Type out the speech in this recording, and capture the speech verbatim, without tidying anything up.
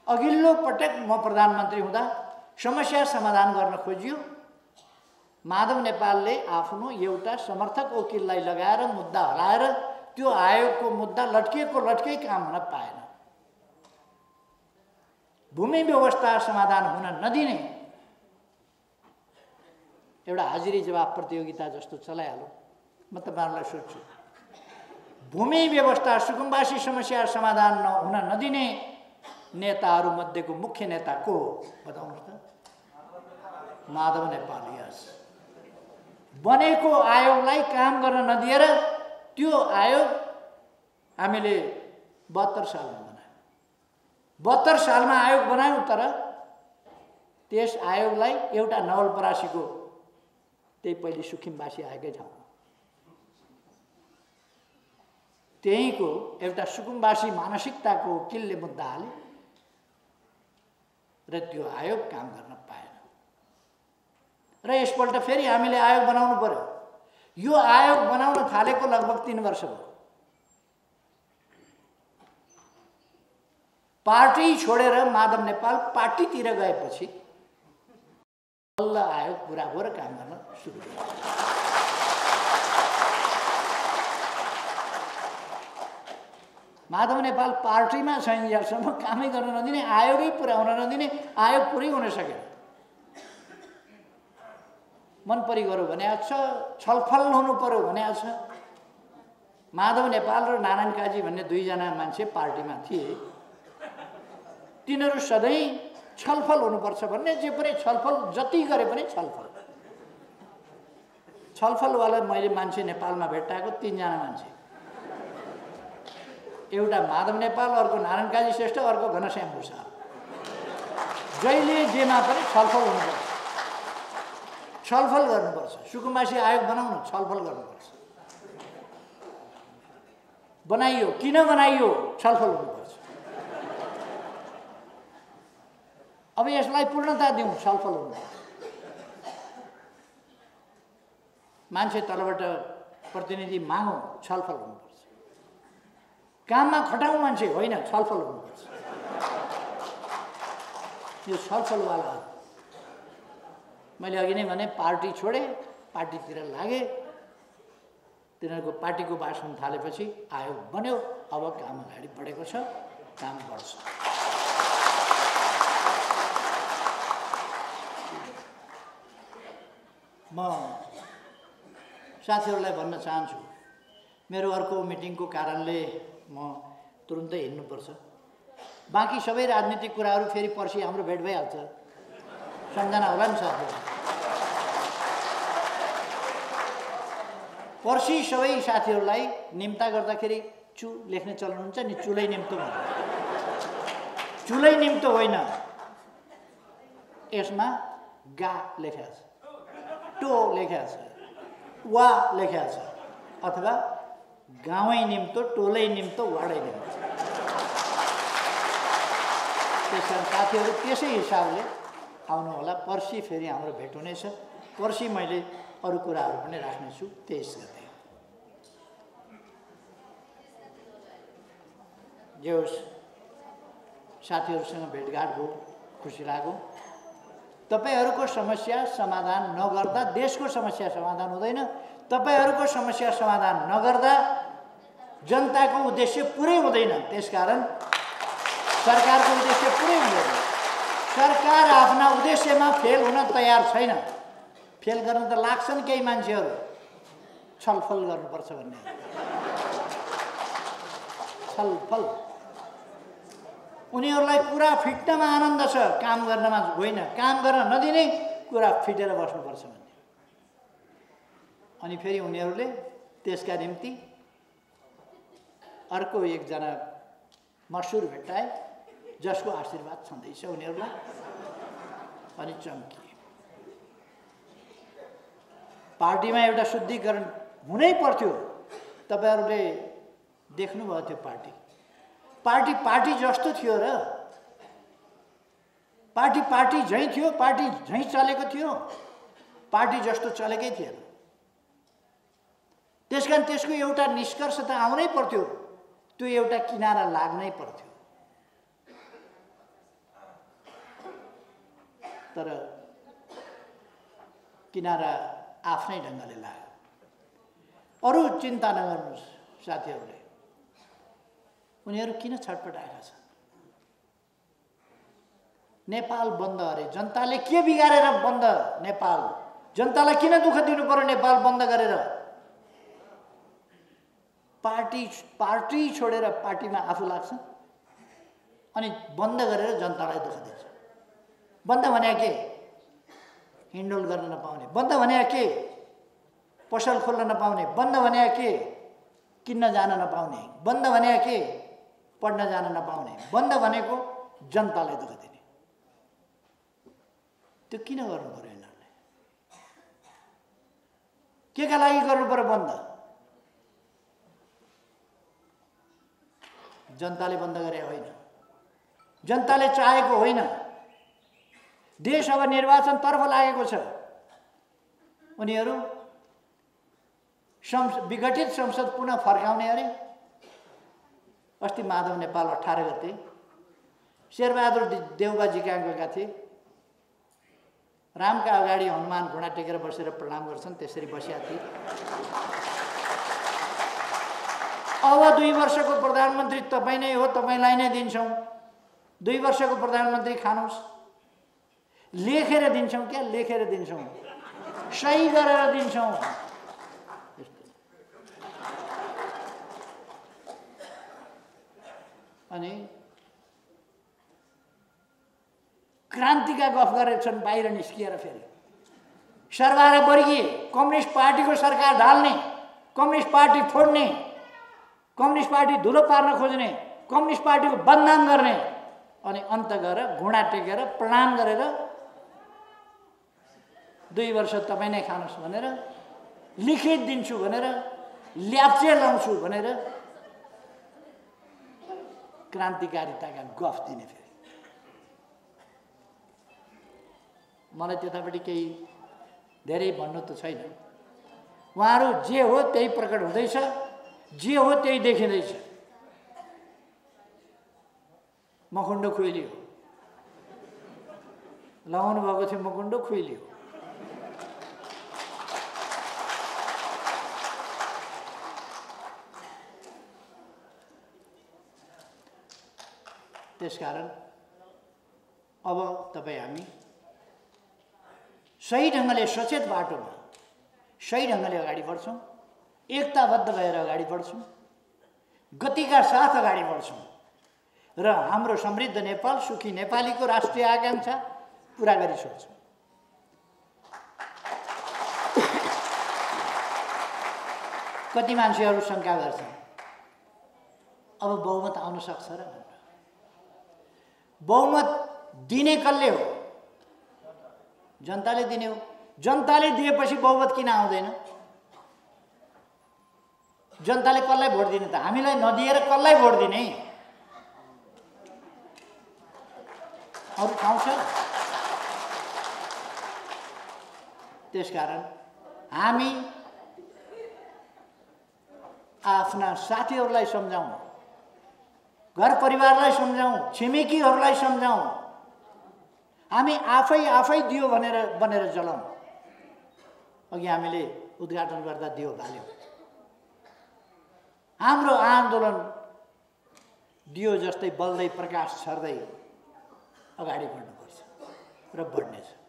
अघिल्लो पटक म प्रधानमन्त्री हुँदा समस्या समाधान गर्न खोजियो। माधव नेपालले आफ्नो एउटा समर्थक वकिललाई लगाएर मुद्दा हराएर त्यो आयोगको मुद्दा लट्किएको लट्कै काम हुन पाएन। भूमि व्यवस्था समाधान हुन नदिने एउटा हाजिरी जवाब प्रतियोगिता जस्तो चलाइहाल्यो। म तपाईहरुलाई सोध्छु, भूमि व्यवस्था सुकुम्बासी समस्या समाधान हुन नदिने नेताहरू मध्येको मुख्य नेता को हो बताउनुस् त? माधव नेपाल। यस, बनेको आयोगलाई काम गर्न नदिएर त्यो आयोग हामीले बहत्तर सालमा बनायौं। बहत्तर सालमा आयोग बनायौं, तर त्यस आयोगलाई एउटा नवलपरासीको त्यही पहिले सुखिमबासी आएकै ठाउँ त्यहीको एउटा सुकुम्बासी मानसिकताको वकिलले मुद्दा हाले र त्यो आयोग काम गर्न पाएन। र यसपल्ट फेरि हामीले आयोग बनाउनु पर्यो। यो आयोग बनाउन थालेको लगभग तीन वर्ष भयो। पार्टी छोडेर माधव नेपाल पार्टीतिर गएपछि बल्ल आयोग पुरा भयो र काम गर्न सुरु भयो। माधव नेपाल पार्टीमा छैन यहाँसम्म कामै गर्न नदिने, आयोगै पुरा हुन नदिने, आयोग पुरै हुन सकेन। मन परि गरौँ भने छ, छलफल हुनु पर्यो भने छ। माधव नेपाल र नारायण काजी भन्ने दुईजना मान्छे पार्टीमा थिए। तिनीहरू सधैँ छलफल हुनुपर्छ भन्ने, जे पनि छलफल जति गरे पनि छलफल छलफलवाला मैले मान्छे नेपालमा भेट्टाएको तीनजना मान्छे, एउटा माधव नेपाल, अर्को नारायण काजी श्रेष्ठ, अर्को घनश्याम भूषाल। जहिले जेमा पनि छलफल हुनुपर्छ, छलफल गर्नुपर्छ। सुकुम्बासी आयोग बनाउनु, छलफल गर्नुपर्छ। बनाइयो, किन बनाइयो? छलफल हुनुपर्छ। अब यसलाई पूर्णता दिउँ, छलफल हुनुपर्छ। मान्छे तलबाट प्रतिनिधि मागौँ, छलफल हुनुपर्छ। काममा खटाउँ मान्छे होइन, छलफल हुनुपर्छ। यो छलफलवाला मैले अघि नै भने पार्टी छोडे, पार्टीतिर लागे। तिनीहरूको पार्टीको भाषण थालेपछि आयोग बन्यो। अब काम अगाडि बढेको छ, काम बढ्छ। म साथीहरूलाई भन्न चाहन्छु, मेरो अर्को मिटिङको कारणले म तुरुन्तै हिँड्नुपर्छ। बाँकी सबै राजनीतिक कुराहरू फेरि पर्सि हाम्रो भेट भइहाल्छ। सम्झना होला नि साथीहरू? पर्सि सबै साथीहरूलाई निम्ता गर्दाखेरि चु लेख्ने चलन हुन्छ नि, चुलै निम्तो भन्छ। चुलै निम्तो होइन, यसमा गा लेखेको छ, टो लेखेको छ, वा लेखेको छ, अथवा गाउँै निम्तो, टोलै निम्तो, वाडै निम्तो। त्यसकारण साथीहरू त्यसै हिसाबले आउनु होला। पर्सि फेरि हाम्रो भेट हुनेछ। पर्सि मैले अरू कुराहरू पनि राख्नेछु तेइस गते। जे होस्, साथीहरूसँग भेटघाट भयो, खुसी लाग्यो। तपाईहरूको समस्या समाधान नगर्दा देशको समस्या समाधान हुँदैन। तपाईहरूको समस्या समाधान नगर्दा जनताको उद्देश्य पुरै हुँदैन। त्यसकारण सरकारको उद्देश्य पुरै हुँदैन। सरकार आफ्ना उद्देश्यमा फेल हुन तयार छैन। फेल गर्न त लाग्छन् केही मान्छेहरू, छलफल गर्नुपर्छ भन्ने। छलफल उनीहरूलाई कुरा फिट्नमा आनन्द छ, काम गर्नमा होइन। काम गर्न नदिने, कुरा फिटेर बस्नुपर्छ भन्ने। अनि फेरि उनीहरूले त्यसका निम्ति अर्को एकजना मसुर भेट्टाए, जसको आशीर्वाद छँदैछ उनीहरूलाई, अनि चम्किए। पार्टीमा एउटा शुद्धिकरण हुनै पर्थ्यो। तपाईहरूले देख्नुभयो त्यो पार्टी पार्टी पार्टी जस्तो थियो र पार्टी पार्टी झैँ थियो, पार्टी झैँ चलेको थियो, पार्टी जस्तो चलेकै थिएन। त्यसकारण त्यसको एउटा निष्कर्ष त आउनै पर्थ्यो, त्यो एउटा किनारा लाग्नै पर्थ्यो। तर किनारा आफ्नै ढङ्गले लाग्यो। अरू चिन्ता नगर्नुहोस् साथीहरूले, उनीहरू किन छटपटाएका छन्? नेपाल बन्द अरे जनताले के बिगारेर बन्द? नेपाल जनतालाई किन दुःख दिनु पर्यो? नेपाल बन्द गरेर पार्टी पार्टी छोडेर पार्टीमा आफू लाग्छ अनि बन्द गरेर जनतालाई दुःख दिन्छ। बन्द भने के? हिन्डोल गर्न नपाउने। बन्द भने के? पसल खोल्न नपाउने। बन्द भने के? किन्न जान नपाउने। बन्द भने के? पढ्न जान नपाउने। बन्द भनेको जनतालाई दुःख दिने। त्यो किन गर्नु पर्यो यिनीहरूले? के का लागि गर्नु पर्यो बन्द? जनताले बन्द गरे होइन, जनताले चाहेको होइन। देश अब निर्वाचनतर्फ लागेको छ। उनीहरू विघटित संसद पुनः फर्काउने अरे। अस्ति माधव नेपाल अठारह गते शेरबहादुर देउबाजी कहाँ गएका थिए? रामका अगाडि हनुमान घुँडा टेकेर बसेर प्रणाम गर्छन्, त्यसरी बसेका थिए। अब दुई वर्षको प्रधानमन्त्री तपाईँ नै हो, तपाईँलाई नै दिन्छौँ। दुई वर्षको प्रधानमन्त्री खानुहोस्। लेखेर दिन्छौँ क्या? लेखेर दिन्छौँ, सही गरेर दिन्छौँ। अनि क्रान्तिका गफ गरेछन् बाहिर निस्किएर। फेरि सरबार वर्गीय कम्युनिस्ट पार्टीको सरकार ढाल्ने, कम्युनिस्ट पार्टी फोड्ने, कम्युनिस्ट पार्टी धुलो पार्न खोज्ने, कम्युनिस्ट पार्टीको बदनाम गर्ने, अनि अन्त गएर घुँडा टेकेर प्रणाम गरेर दुई वर्ष तपाईँ नै खानुहोस् भनेर, लिखित दिन्छु भनेर, ल्याप्चे लाउँछु भनेर क्रान्तिकारिताका गफ दिने। फेरि मलाई त्यतापट्टि केही धेरै भन्नु त छैन। उहाँहरू जे हो त्यही प्रकट हुँदैछ, जे हो त्यही देखिँदैछ। मखुन्डो खुइलियो, लगाउनु भएको थियो मखुन्डो खुइलियो। त्यसकारण अब तपाईँ हामी सही ढङ्गले सचेत बाटोमा सही ढङ्गले अगाडि बढ्छौँ, एकताबद्ध भएर अगाडि बढ्छौँ, गतिका साथ अगाडि बढ्छौँ र हाम्रो समृद्ध नेपाल, सुखी नेपालीको राष्ट्रिय आकांक्षा पुरा गरी छोड्छौँ। कति मान्छेहरू शङ्का गर्छन् अब बहुमत आउन सक्छ र भनेर। बहुमत दिने कसले हो? जनताले दिने हो। जनताले दिएपछि बहुमत किन आउँदैन? जनताले कसलाई भोट दिने त? हामीलाई नदिएर कसलाई भोट दिने? अरू ठाउँ छ? त्यसकारण हामी आफ्ना साथीहरूलाई सम्झाउँ, घर परिवारलाई सम्झाउँ, छिमेकीहरूलाई सम्झाउँ। हामी आफै आफै दियो भनेर बनेर जलाउँ। अघि हामीले उद्घाटन गर्दा दियो बाल्यौँ। हाम्रो आन्दोलन दियो जस्तै बल्दै प्रकाश छर्दै अगाडि बढ्नुपर्छ र बढ्नेछ।